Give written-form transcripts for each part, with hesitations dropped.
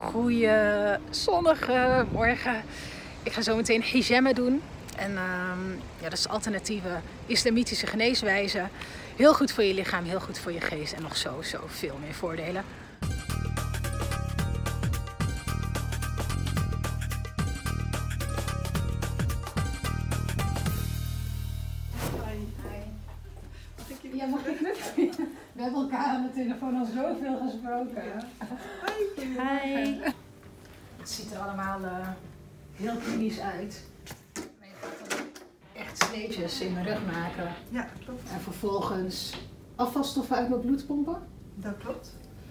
Goeie zonnige morgen. Ik ga zo meteen hijama doen. En ja, dat is alternatieve islamitische geneeswijze. Heel goed voor je lichaam, heel goed voor je geest en nog zo veel meer voordelen. Ja, mag ik knuffelen? We hebben elkaar aan de telefoon al zoveel gesproken. Ja. Hi. Het ziet er allemaal heel klinisch uit. Maar je gaat dan echt sneetjes in mijn rug maken. Ja, klopt. En vervolgens afvalstoffen uit mijn bloed pompen. Dat klopt.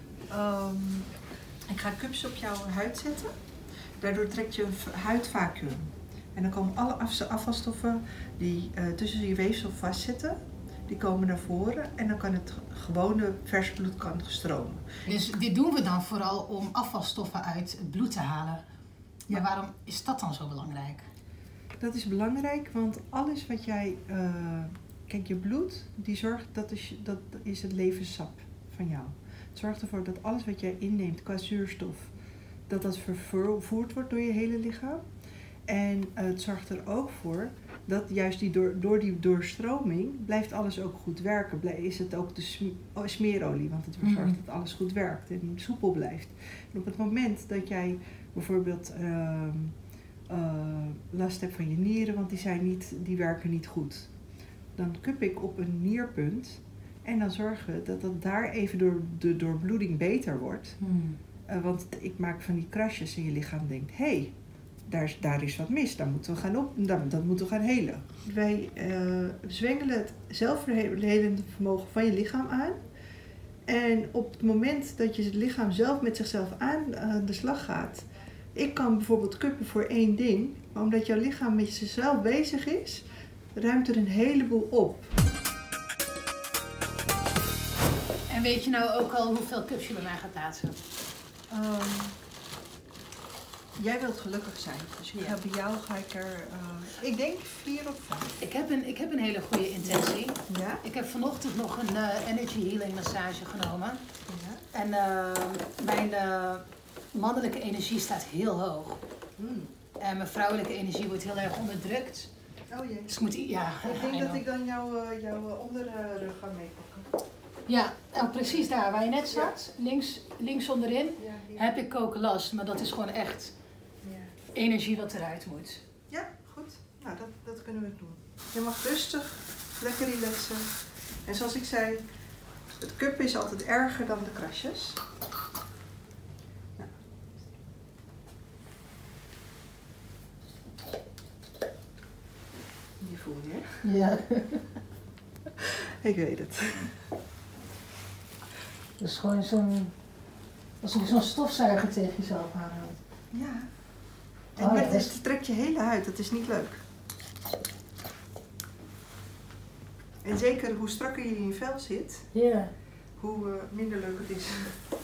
Ik ga cups op jouw huid zetten. Daardoor trekt je huid vacuüm. En dan komen alle afvalstoffen die tussen je weefsel vastzitten, die komen naar voren en dan kan het gewone vers bloed kan stromen. Dus dit doen we dan vooral om afvalstoffen uit het bloed te halen. Maar Ja. waarom is dat dan zo belangrijk? Dat is belangrijk, want alles wat jij... kijk, je bloed, die zorgt, dat is het levenssap van jou. Het zorgt ervoor dat alles wat jij inneemt qua zuurstof, dat vervoerd wordt door je hele lichaam. En het zorgt er ook voor dat juist door die doorstroming blijft alles ook goed werken. Is het ook de smeerolie, want het zorgt dat alles goed werkt en soepel blijft. En op het moment dat jij bijvoorbeeld last hebt van je nieren, want die werken niet goed, dan cup ik op een nierpunt en dan zorgen we dat daar even door de doorbloeding beter wordt. Want ik maak van die krasjes en je lichaam denkt, hé, daar is wat mis, dat moeten we gaan helen. Wij zwengelen het zelfhelende vermogen van je lichaam aan. En op het moment dat je het lichaam zelf met zichzelf aan de slag gaat. Ik kan bijvoorbeeld cuppen voor één ding, maar omdat jouw lichaam met zichzelf bezig is, ruimt er een heleboel op. En weet je nou ook al hoeveel cups je bij mij gaat plaatsen? Jij wilt gelukkig zijn, dus bij jou ga ik er, ik denk 4 of 5. Ik heb een hele goede intentie. Ja? Ik heb vanochtend nog een energy healing massage genomen. Ja. En mijn mannelijke energie staat heel hoog. En mijn vrouwelijke energie wordt heel erg onderdrukt. Oh jee. Dus ik moet, ja, Ik denk dat ik dan jouw onderrug ga meepakken. Ja, nou, precies daar waar je net zat, links onderin, Ja, heb ik ook last. Maar dat is gewoon echt energie wat eruit moet. Ja, goed. Nou, dat kunnen we doen. Je mag rustig, lekker relaxen. En zoals ik zei, het cuppen is altijd erger dan de krasjes. Ja. Die voel je? Ja. Ik weet het. Dus gewoon alsof je zo'n stofzuiger tegen jezelf aanhoudt. Ja. En Oh, ja, het trekt je hele huid, dat is niet leuk. En zeker hoe strakker je in je vel zit, hoe minder leuk het is.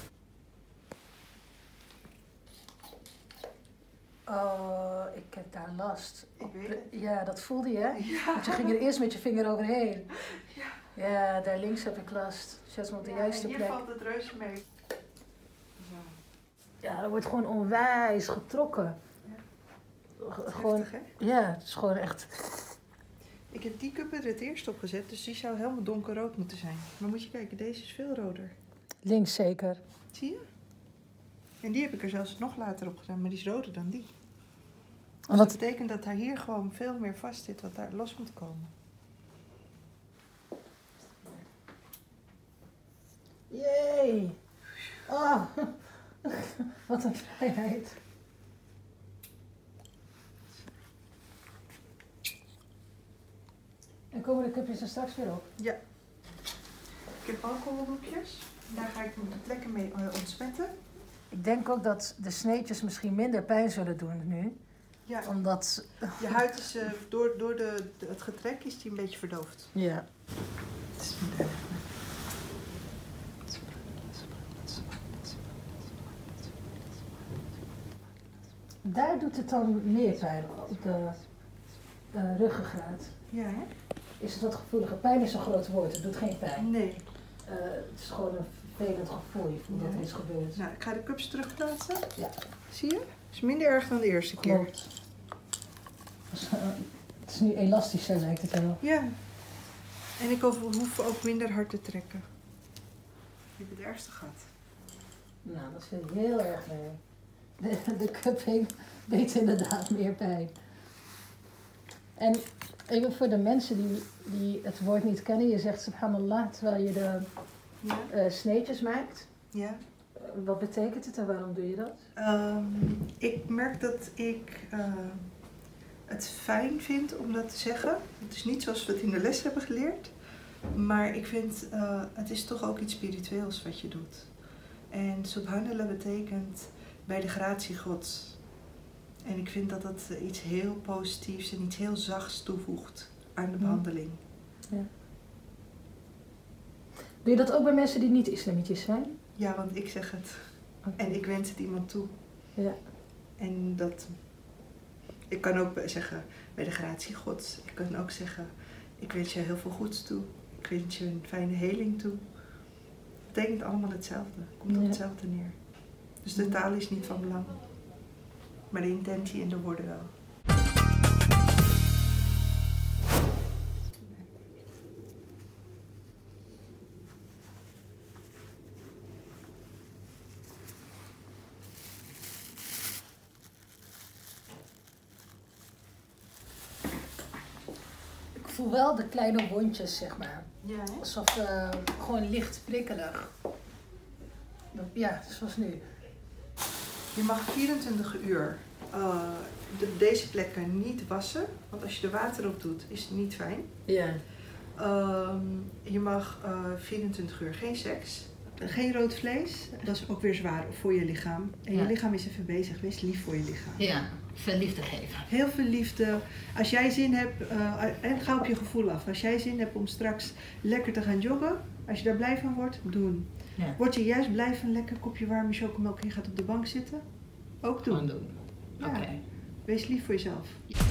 Oh, ik heb daar last. Ik weet het. Ja, dat voelde je, hè? Ja. Want je ging er eerst met je vinger overheen. Ja. Ja, daar links heb ik last. Zet me op de juiste hier plek. valt het reuze mee. Ja, er wordt gewoon onwijs getrokken. Gewoon, Heftig, hè? ja, het is gewoon echt... Ik heb die cup er het eerst opgezet, dus die zou helemaal donkerrood moeten zijn. Maar moet je kijken, deze is veel roder. Links zeker. Zie je? En die heb ik er zelfs nog later op gedaan, maar die is roder dan die. Dus dat betekent dat daar hier gewoon veel meer vast zit wat daar los moet komen. Jee! Ah, wat een vrijheid. En komen de cupjes er straks weer op? Ja. Ik heb alcoholdoekjes. Daar ga ik mijn plekken mee ontsmetten. Ik denk ook dat de sneetjes misschien minder pijn zullen doen nu. Ja. Omdat... Je huid is door het getrek is die een beetje verdoofd. Ja. Het is niet erg. Daar doet het dan meer pijn op de ruggengraat. Ja, hè? Is het wat gevoeliger? Pijn is een groot woord, het doet geen pijn. Nee. Het is gewoon een vervelend gevoel. Je voelt dat er iets gebeurt. Nou, ik ga de cups terugplaatsen. Ja. Zie je? Het is minder erg dan de eerste keer. Klopt. Het is nu elastischer, lijkt het wel. Ja. En ik hoef ook minder hard te trekken. Ik heb het ergste gehad. Nou, dat zit heel erg mee. De cupping deed inderdaad meer pijn. En even voor de mensen die het woord niet kennen. Je zegt subhanallah terwijl je de sneetjes maakt. Ja. Wat betekent het en waarom doe je dat? Ik merk dat ik het fijn vind om dat te zeggen. Het is niet zoals we het in de les hebben geleerd. Maar ik vind, het is toch ook iets spiritueels wat je doet. En subhanallah betekent bij de gratie Gods. En ik vind dat dat iets heel positiefs en iets heel zachts toevoegt aan de behandeling. Ja. Doe je dat ook bij mensen die niet islamitisch zijn? Ja, want ik zeg het. Okay. En ik wens het iemand toe. Ja. En dat... Ik kan ook zeggen, bij de gratie Gods. Ik kan ook zeggen, ik wens je heel veel goeds toe. Ik wens je een fijne heling toe. Het betekent allemaal hetzelfde. Het komt op hetzelfde neer. Dus de taal is niet van belang. Maar de intentie en de woorden wel. Ik voel wel de kleine wondjes, zeg maar. Ja, hè? Alsof gewoon licht prikkelig. Ja, zoals nu. Je mag 24 uur deze plekken niet wassen. Want als je er water op doet, is het niet fijn. Ja. Je mag 24 uur geen seks. Geen rood vlees. Dat is ook weer zwaar voor je lichaam. En je lichaam is even bezig. Wees lief voor je lichaam. Ja, veel liefde geven. Heel veel liefde. Als jij zin hebt, en ga op je gevoel af. Als jij zin hebt om straks lekker te gaan joggen. Als je daar blij van wordt, doen. Ja. Word je juist blij van een lekker kopje warme chocomelk en je gaat op de bank zitten? Ook doen. Gewoon doen. Ja. Oké. Wees lief voor jezelf.